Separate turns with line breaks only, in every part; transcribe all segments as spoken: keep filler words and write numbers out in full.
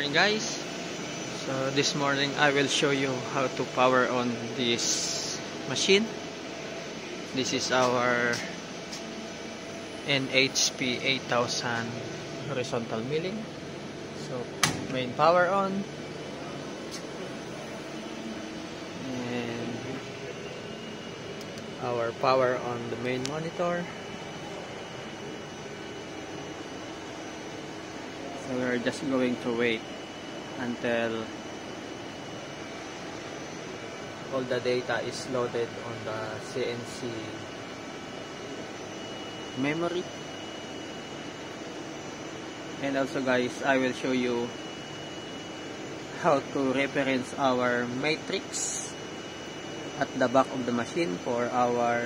guys, so this morning I will show you how to power on this machine. This is our N H P eight thousand horizontal milling. So main power on, and our power on the main monitor. So we're just going to wait until all the data is loaded on the C N C memory. And also guys, I will show you how to reference our matrix at the back of the machine for our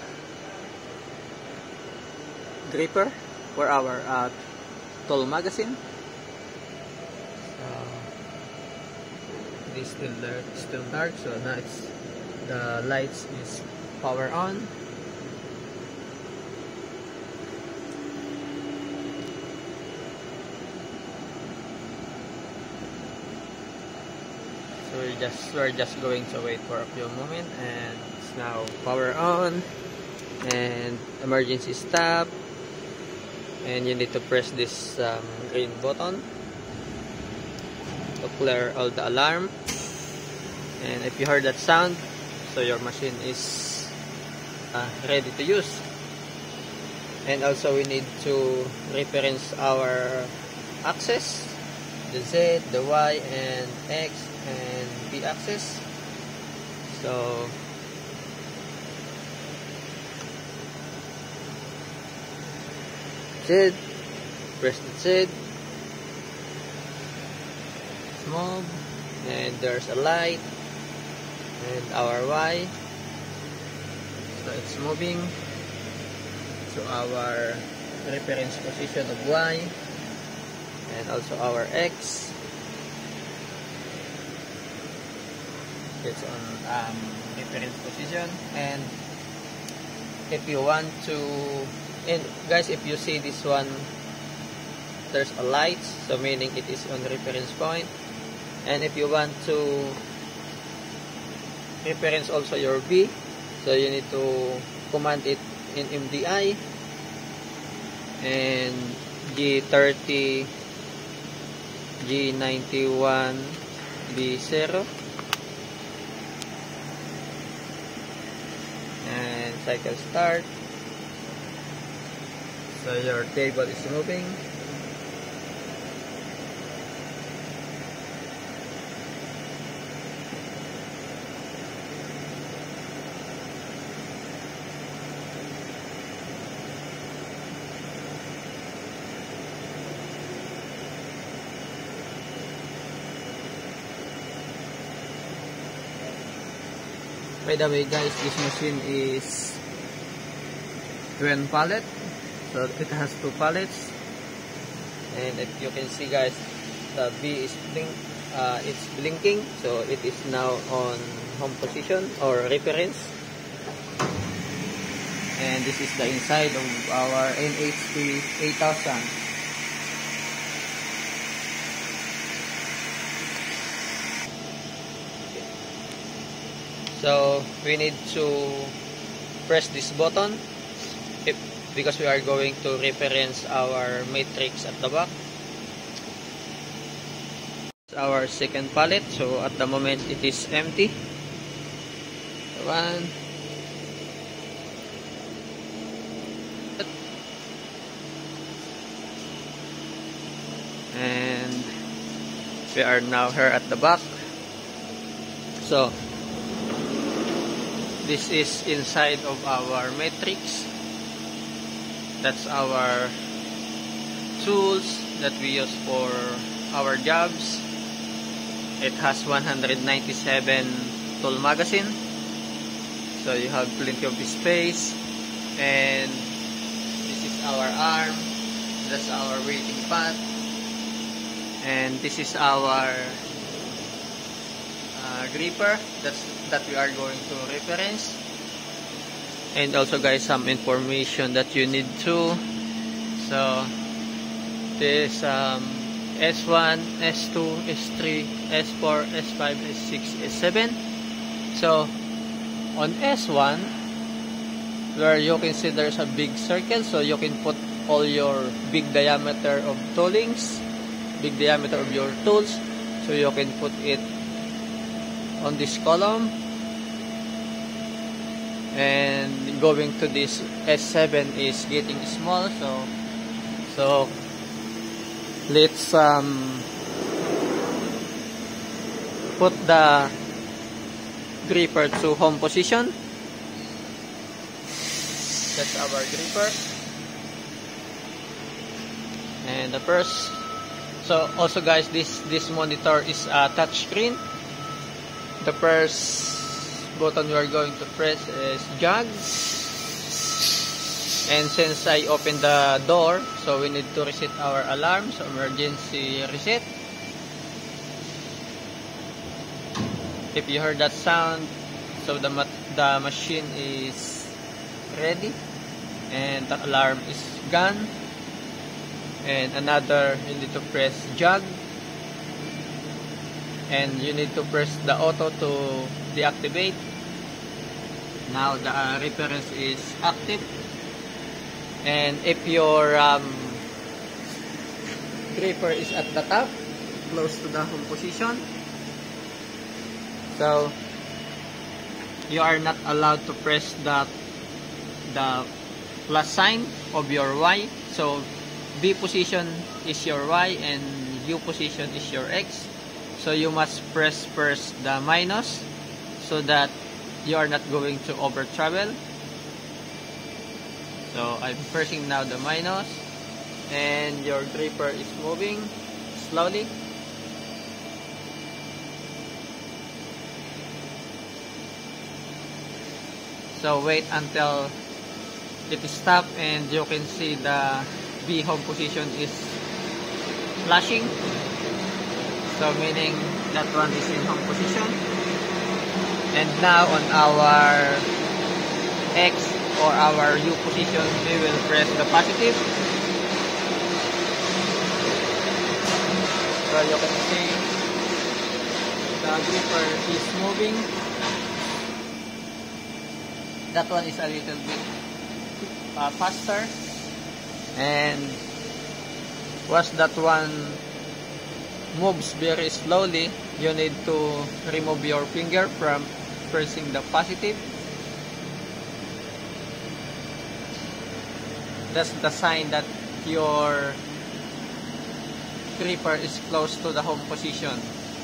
gripper, for our uh, tool magazine. It's still dark, still dark, so now it's the lights is power on. So we're just we're just going to wait for a few moments, and it's now power on and emergency stop, and you need to press this um, green button to clear all the alarm. And if you heard that sound, so your machine is uh, ready to use. And also we need to reference our axis, the Z, the Y, and X and B axis. So Z, press the Z, move, and there's a light, and our Y, so it's moving to our reference position of Y, and also our X, it's on um, reference position. And if you want to, and guys, if you see this one, there's a light, so meaning it is on reference point. And if you want to reference also your V, so you need to command it in M D I and G thirty G ninety-one B zero, and cycle start. So your table is moving. By the way guys, this machine is twin pallet, so it has two pallets. And if you can see guys, the B is blink, uh, it's blinking, so it is now on home position or reference. And this is the inside of our N H P eight thousand. So we need to press this button if, because we are going to reference our matrix at the back. It's our second pallet, so at the moment it is empty. One, and we are now here at the back. So this is inside of our matrix. That's our tools that we use for our jobs. It has one hundred ninety-seven tool magazine, so you have plenty of space. And this is our arm, that's our waiting pad, and this is our uh, gripper that's that we are going to reference. And also guys, some information that you need to, so this um, S one, S two, S three, S four, S five, S six, S seven. So on S one, where you can see there's a big circle, so you can put all your big diameter of toolings, big diameter of your tools, so you can put it on this column. And going to this S seven is getting small, so so let's um put the gripper to home position. That's our gripper. And the first, so also guys, this this monitor is a touch screen. The first button we are going to press is jog. And since I opened the door, so we need to reset our alarm, so emergency reset. If you heard that sound, so the the machine is ready and the alarm is gone. And another, you need to press jog, and you need to press the auto to deactivate. Now the uh, reference is active, and if your um, gripper is at the top, close to the home position, so you are not allowed to press the the plus sign of your Y. So B position is your Y and U position is your X. So you must press first the minus so that you are not going to over travel. So I'm pressing now the minus, and your gripper is moving slowly. So wait until it stops, and you can see the B home position is flashing. So meaning that one is in home position. And now on our X or our U position, we will press the positive. So you can see the gripper is moving. That one is a little bit uh, faster. And once that one moves very slowly, you need to remove your finger from pressing the positive. That's the sign that your gripper is close to the home position.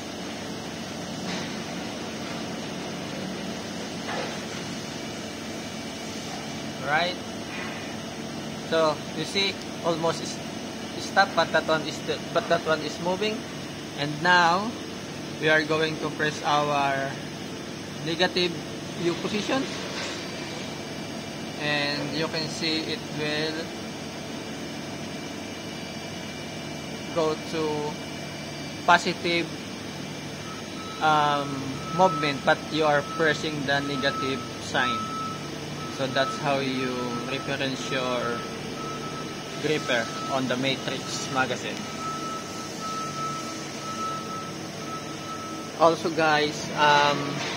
Right? So you see, almost stop, but that one is the, but that one is moving. And now we are going to press our negative U position, and you can see it will go to positive um, movement, but you are pressing the negative sign. So that's how you reference your gripper on the Matrix magazine. Also guys, um,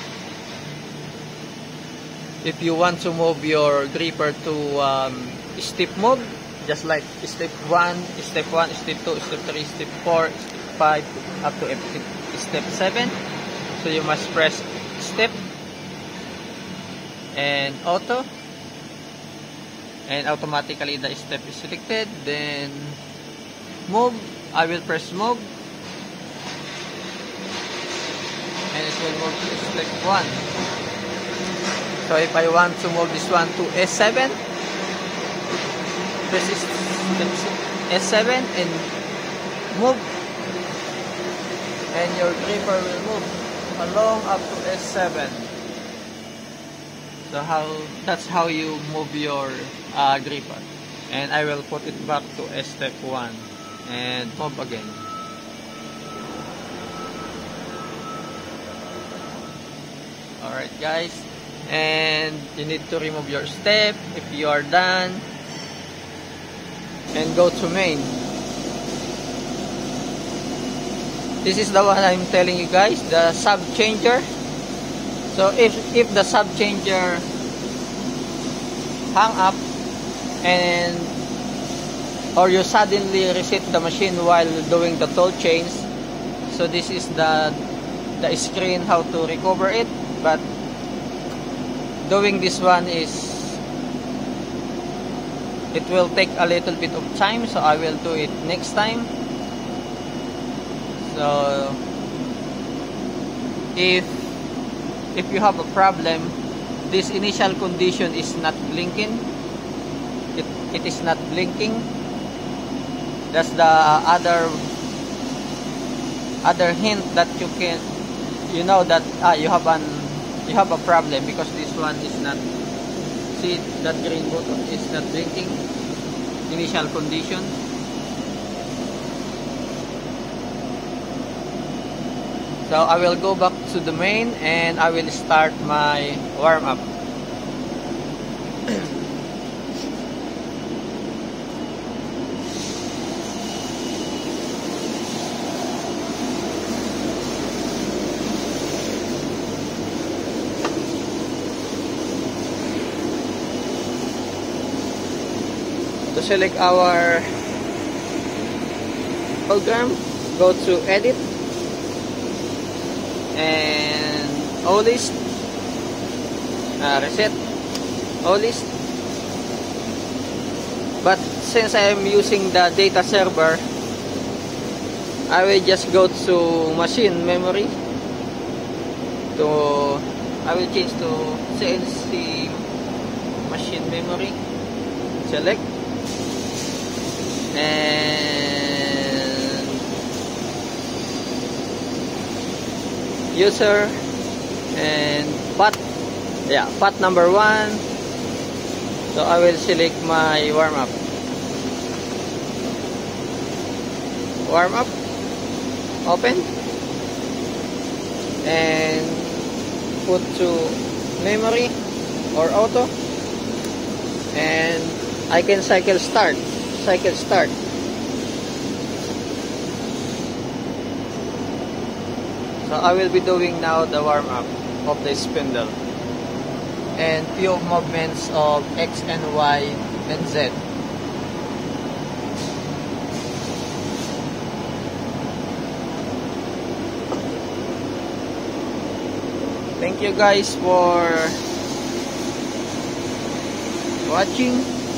if you want to move your gripper to um, step mode, just like step one, step one, step two, step three, step four, step five, up to step seven, so you must press step and auto, and automatically the step is selected. Then move, I will press move, and it will move to step one. So if I want to move this one to S seven, press S seven and move, and your gripper will move along up to S seven. So how that's how you move your uh, gripper. And I will put it back to S step one and move again. Alright guys, and you need to remove your step if you are done, and go to main. This is the one I'm telling you guys, the sub changer. So if if the sub changer hang up and or you suddenly reset the machine while doing the toll change, so this is the the screen how to recover it. But doing this one is, it will take a little bit of time, so I will do it next time. So if if you have a problem, this initial condition is not blinking, it, it is not blinking. That's the other other hint that you can, you know that ah, you have an you have a problem, because this one is not, see that green button is not blinking, initial condition. So I will go back to the main and I will start my warm up. To select our program, go to edit and O list, uh, reset O list. But since I am using the data server, I will just go to machine memory. To I will change to C N C machine memory. Select and user and path, yeah, path number one. So I will select my warm up warm up open and put to memory or auto, and I can cycle start cycle start. So I will be doing now the warm up of the spindle and few movements of X and Y and Z. Thank you guys for watching,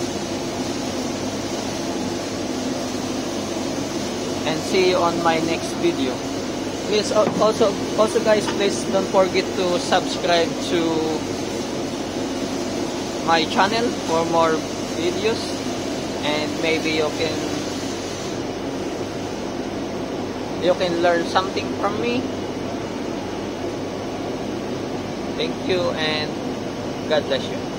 and see you on my next video. Please also also guys, please don't forget to subscribe to my channel for more videos, and maybe you can you can learn something from me. Thank you and God bless you.